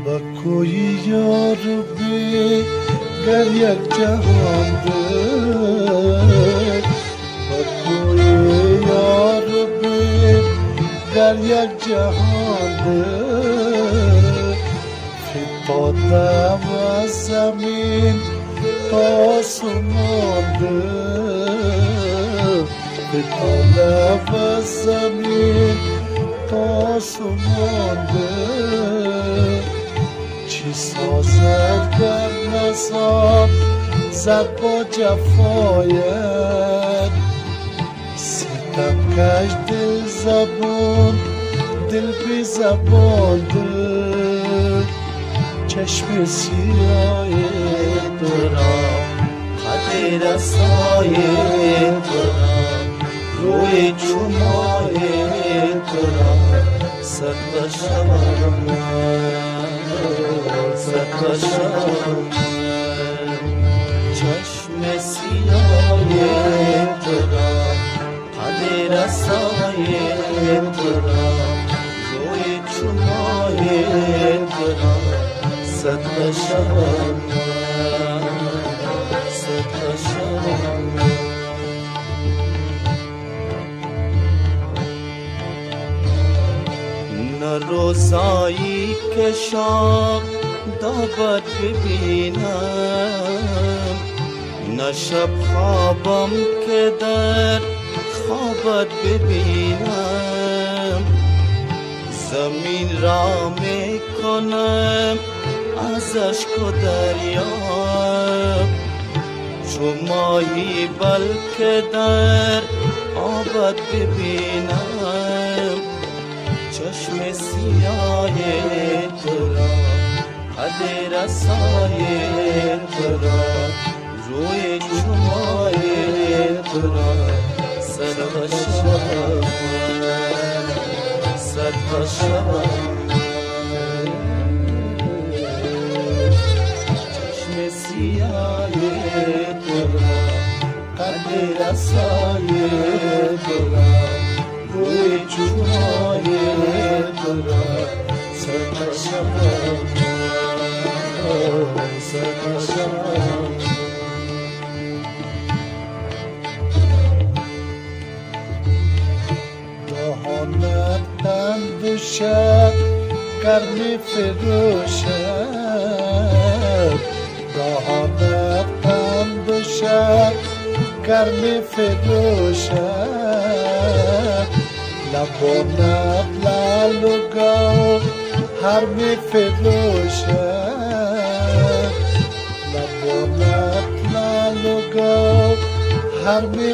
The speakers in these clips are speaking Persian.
کوی یار بی گر یک جهان ده با کوی یار بی گر یک جهان ده فتاده و زمین تا آسمان ده فتاده و زمین تا آسمان ده چی سازد گر نساد زد با جفایت ستم کش دل زبون دل بی زبان ده چشم سیاه دارم خط رسای دارم روی چومای دارم صد باشم چشم سیاه دارم خط رسای دارم روی چومای دارم صد باشم نه روزایی که شب دابت ببینم نه شب خوابم که در خوابت ببینم زمین را میکنم از اشک و دریا چو ماهی بلکه در آبت ببینم چشم سیاه تو را قد رسای تو را روی چومای تو را سر باشم صد باشم چشم سیاه تو را قد رسای تو را روی چومای تو را سر باشم دهانت تند و شب گرم فروشد دهانت تند و شب گرم فروشد لبانت لعل و گوهر می فروشد لبانت لعل و گوهر می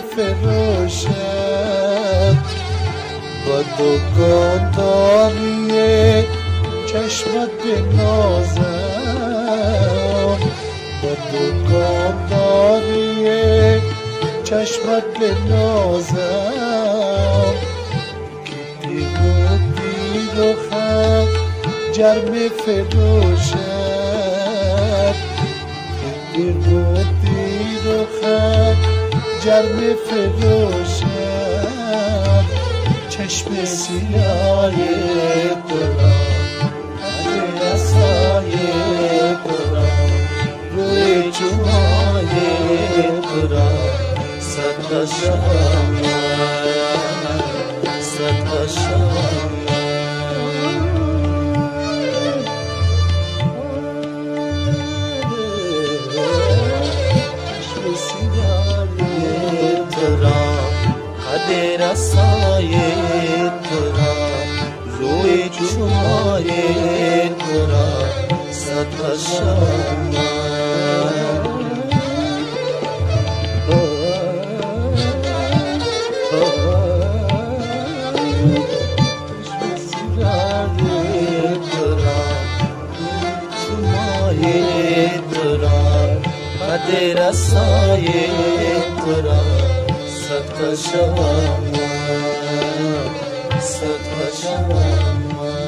فروشد با دکان داری چشمت بنازم با دکان داری چشمت بنازم و خنجر می فروشد دیر و دیر و خنجر می فروشد چشم سیاه تو را قد رسای تو را روی چومای تو را صد باشم صد باشم رسای تو را روی چومای تو را صد باشم رسای تو را صد باشم صد باشم